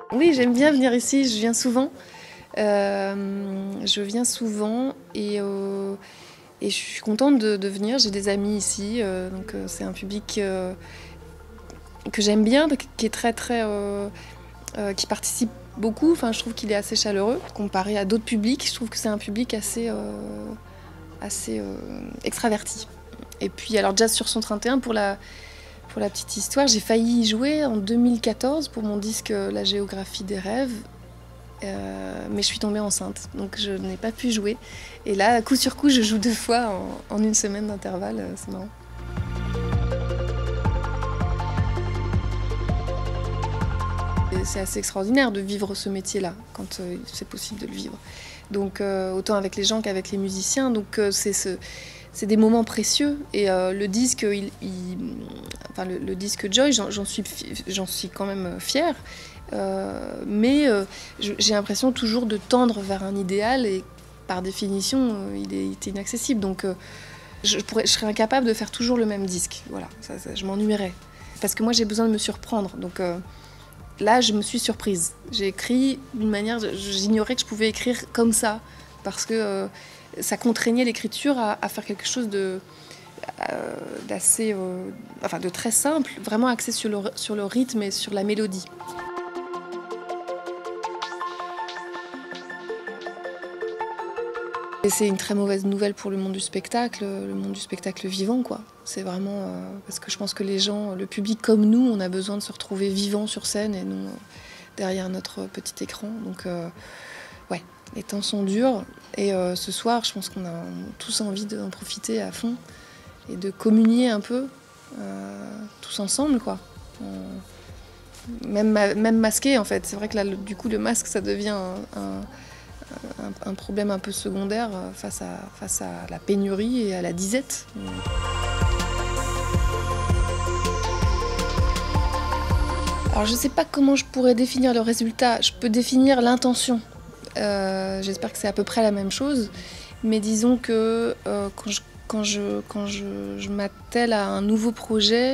Oui, j'aime bien venir ici, je viens souvent. Et je suis contente de venir. J'ai des amis ici, donc c'est un public que j'aime bien, qui est qui participe beaucoup. Enfin, je trouve qu'il est assez chaleureux comparé à d'autres publics. Je trouve que c'est un public assez extraverti. Et puis alors Jazz sur 131 pour la petite histoire, j'ai failli y jouer en 2014 pour mon disque La géographie des rêves. Mais je suis tombée enceinte, donc je n'ai pas pu jouer. Et là, coup sur coup, je joue 2 fois en une semaine d'intervalle, c'est marrant. C'est assez extraordinaire de vivre ce métier-là, quand c'est possible de le vivre. Donc autant avec les gens qu'avec les musiciens, donc c'est des moments précieux. Et le disque, le disque Joy, j'en suis quand même fière. Mais j'ai l'impression toujours de tendre vers un idéal et par définition il est inaccessible, donc je serais incapable de faire toujours le même disque, voilà, je m'ennuierais parce que moi j'ai besoin de me surprendre, donc là je me suis surprise, j'ai écrit d'une manière, j'ignorais que je pouvais écrire comme ça parce que ça contraignait l'écriture à faire quelque chose de très simple, vraiment axé sur le rythme et sur la mélodie. Et c'est une très mauvaise nouvelle pour le monde du spectacle vivant, quoi. C'est vraiment parce que je pense que les gens, le public comme nous, on a besoin de se retrouver vivant sur scène et non derrière notre petit écran. Donc ouais, les temps sont durs et ce soir, je pense qu'on a tous envie d'en profiter à fond et de communier un peu tous ensemble, quoi. Même masqué, en fait. C'est vrai que là, du coup, le masque, ça devient un problème un peu secondaire face à la pénurie et à la disette. Alors je ne sais pas comment je pourrais définir le résultat, je peux définir l'intention. J'espère que c'est à peu près la même chose, mais disons que quand je m'attelle à un nouveau projet,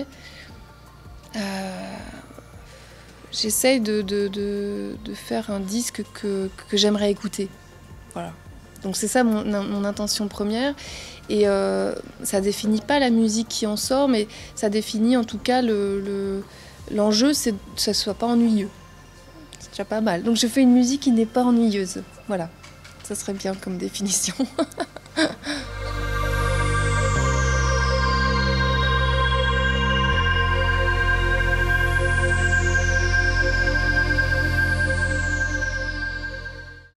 j'essaye de faire un disque que j'aimerais écouter. Voilà. Donc c'est ça mon intention première. Et ça définit pas la musique qui en sort, mais ça définit en tout cas l'enjeu, c'est que ça soit pas ennuyeux. C'est déjà pas mal. Donc je fais une musique qui n'est pas ennuyeuse. Voilà. Ça serait bien comme définition.